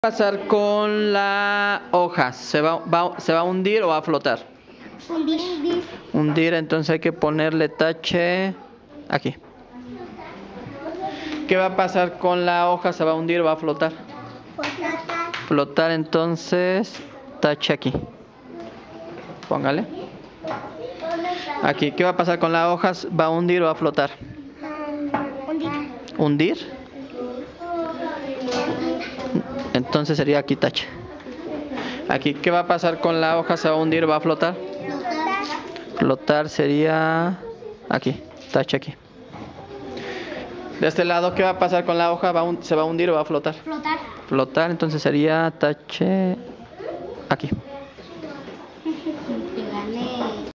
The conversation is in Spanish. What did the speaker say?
Pasar con la hoja? ¿Se va a hundir o va a flotar? Hundir. Hundir, entonces hay que ponerle tache aquí. ¿Qué va a pasar con la hoja? ¿Se va a hundir o va a flotar? Flotar. Flotar, entonces tache aquí. Póngale. Aquí, ¿qué va a pasar con la hoja? ¿Va a hundir o va a flotar? Hundir. ¿Hundir? Entonces sería aquí tache. Aquí, ¿qué va a pasar con la hoja? ¿Se va a hundir o va a flotar? Flotar. Flotar sería aquí, tache aquí. De este lado, ¿qué va a pasar con la hoja? ¿Se va a hundir o va a flotar? Flotar. Flotar, entonces sería tache aquí.